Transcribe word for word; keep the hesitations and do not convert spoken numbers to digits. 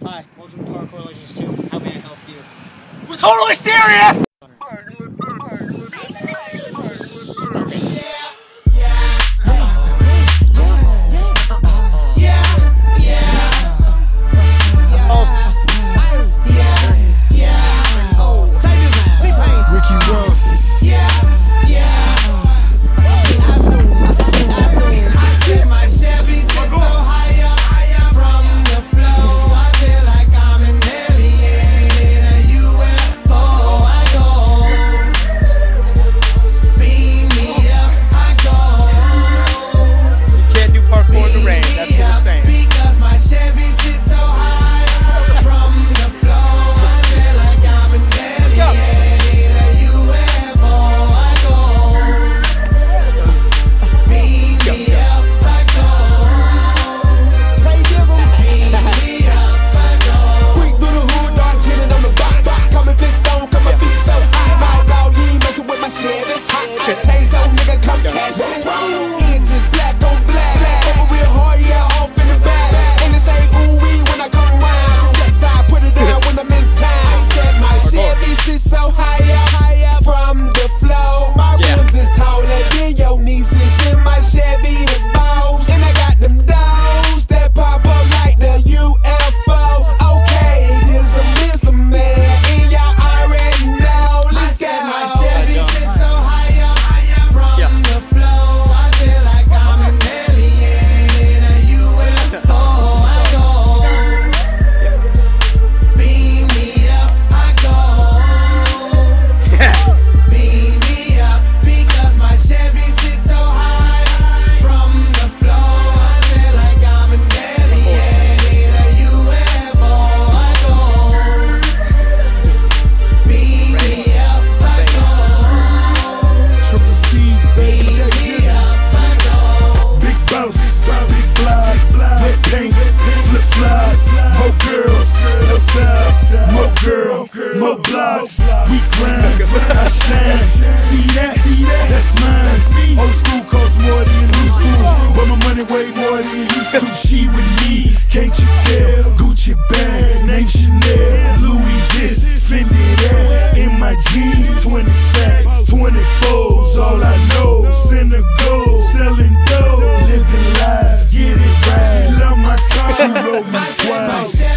Hi, welcome to Parkour Legends two. How may I help you? We're totally serious! More blocks, we grind, I shine. See that? That's mine. Old school costs more than new school, but my money way more than used to. She with me, can't you tell? Gucci bag, name Chanel, Louis this, Fendi that. In my jeans, twenty stacks, twenty fours. All I know, Senegal, selling dough, living life, get it right. She love my car, she wrote me twice.